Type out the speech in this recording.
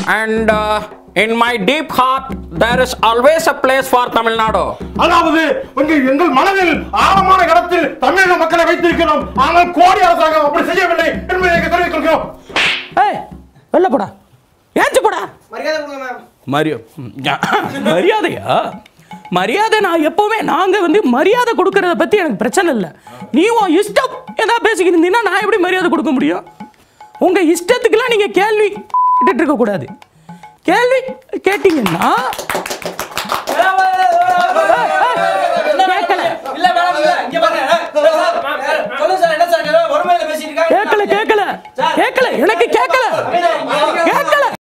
and in my deep heart there is always a place for Tamil Nadu. அதாவது எங்கள் மனதில் ஆழமான இடத்தில் தமிழக மக்களை வைத்திருக்கிறோம். ஆனால் கோடி அரசாங்கம் அப்படி செய்யவில்லை என்பதை தெரிவித்துக் கொள்கிறோம். ஏய் வெல்ல போடா. ஏஞ்சு போடா. மரியாதை கொடுங்க மேம். மரியாதையா? மரியாதை நான் எப்பவுமே நாங்க மரியாதை கொடுக்கறத பத்தி எனக்கு பிரச்சனை இல்லை. நீ உன் இஷ்டம் ஏதாவது பேசிக்கிட்டு இருந்தீங்கன்னா நான் எப்படி மரியாதை கொடுக்க முடியும்? உங்க இஷ்டத்துக்குலாம் நீங்க கேள்வி கேட்டுட்டு இருக்க கூடாது. கேள்வி கேட்டீங்கன்னா